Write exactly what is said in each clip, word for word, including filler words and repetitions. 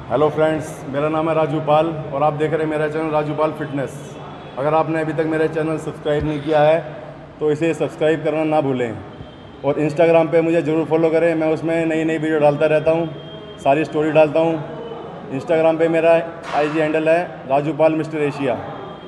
Hello friends, मेरा नाम है राजू पाल और आप देख रहे हैं मेरा चैनल राजू पाल फिटनेस। अगर आपने अभी तक मेरा चैनल सब्सक्राइब नहीं किया है तो इसे सब्सक्राइब करना ना भूलें और इंस्टाग्राम पे मुझे ज़रूर फॉलो करें। मैं उसमें नई नई वीडियो डालता रहता हूँ, सारी स्टोरी डालता हूँ। इंस्टाग्राम पे मेरा आईजी हैंडल है राजू पाल मिस्टर एशिया।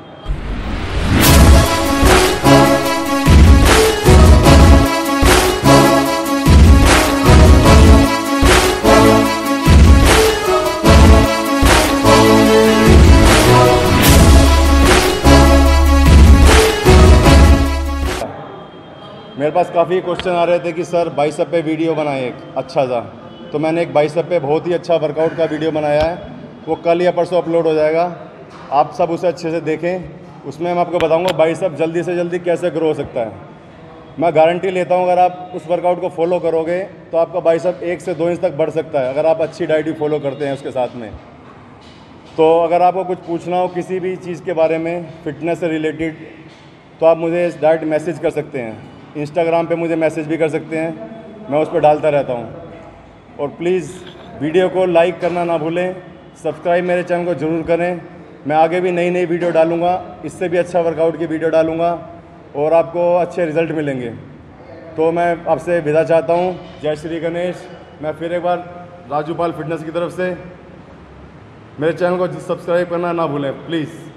मेरे पास काफ़ी क्वेश्चन आ रहे थे कि सर बाइसेप पे वीडियो बनाए एक अच्छा सा, तो मैंने एक बाइसेप पे बहुत ही अच्छा वर्कआउट का वीडियो बनाया है। वो कल या परसों अपलोड हो जाएगा, आप सब उसे अच्छे से देखें। उसमें मैं आपको बताऊंगा बाइसेप जल्दी से जल्दी कैसे ग्रो हो सकता है। मैं गारंटी लेता हूं अगर आप उस वर्कआउट को फॉलो करोगे तो आपका बाइसेप एक से दो इंच तक बढ़ सकता है, अगर आप अच्छी डाइट भी फॉलो करते हैं उसके साथ में। तो अगर आपको कुछ पूछना हो किसी भी चीज़ के बारे में फिटनेस से रिलेटेड, तो आप मुझे डायरेक्ट मैसेज कर सकते हैं। इंस्टाग्राम पे मुझे मैसेज भी कर सकते हैं, मैं उस पर डालता रहता हूँ। और प्लीज़ वीडियो को लाइक करना ना भूलें, सब्सक्राइब मेरे चैनल को ज़रूर करें। मैं आगे भी नई नई वीडियो डालूँगा, इससे भी अच्छा वर्कआउट की वीडियो डालूँगा और आपको अच्छे रिज़ल्ट मिलेंगे। तो मैं आपसे विदा चाहता हूँ। जय श्री गणेश। मैं फिर एक बार राजू पाल फिटनेस की तरफ से, मेरे चैनल को सब्सक्राइब करना ना भूलें प्लीज़।